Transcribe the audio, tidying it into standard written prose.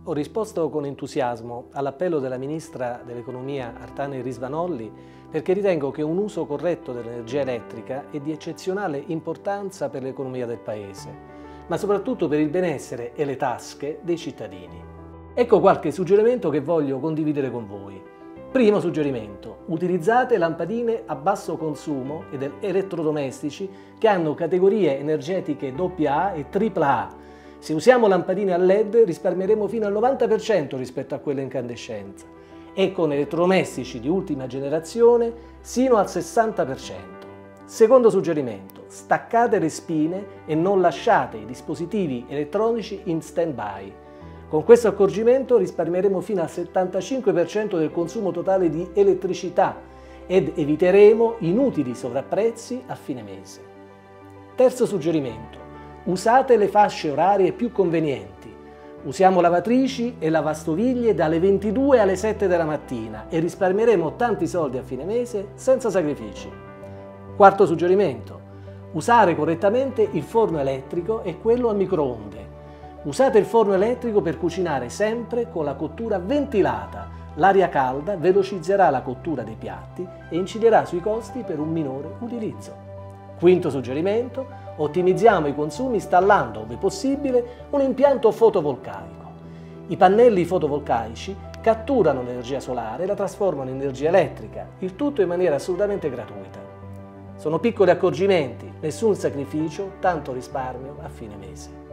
ho risposto con entusiasmo all'appello della Ministra dell'Economia Artane Risvanolli perché ritengo che un uso corretto dell'energia elettrica è di eccezionale importanza per l'economia del Paese, ma soprattutto per il benessere e le tasche dei cittadini. Ecco qualche suggerimento che voglio condividere con voi. Primo suggerimento: utilizzate lampadine a basso consumo ed elettrodomestici che hanno categorie energetiche AA e AAA. Se usiamo lampadine a LED risparmieremo fino al 90% rispetto a quelle incandescenza e con elettrodomestici di ultima generazione sino al 60%. Secondo suggerimento: staccate le spine e non lasciate i dispositivi elettronici in stand-by. Con questo accorgimento risparmieremo fino al 75% del consumo totale di elettricità ed eviteremo inutili sovrapprezzi a fine mese. Terzo suggerimento: usate le fasce orarie più convenienti. Usiamo lavatrici e lavastoviglie dalle 22 alle 7 della mattina e risparmieremo tanti soldi a fine mese senza sacrifici. Quarto suggerimento: usare correttamente il forno elettrico e quello a microonde. Usate il forno elettrico per cucinare sempre con la cottura ventilata. L'aria calda velocizzerà la cottura dei piatti e inciderà sui costi per un minore utilizzo. Quinto suggerimento: ottimizziamo i consumi installando, ove possibile, un impianto fotovoltaico. I pannelli fotovoltaici catturano l'energia solare e la trasformano in energia elettrica, il tutto in maniera assolutamente gratuita. Sono piccoli accorgimenti, nessun sacrificio, tanto risparmio a fine mese.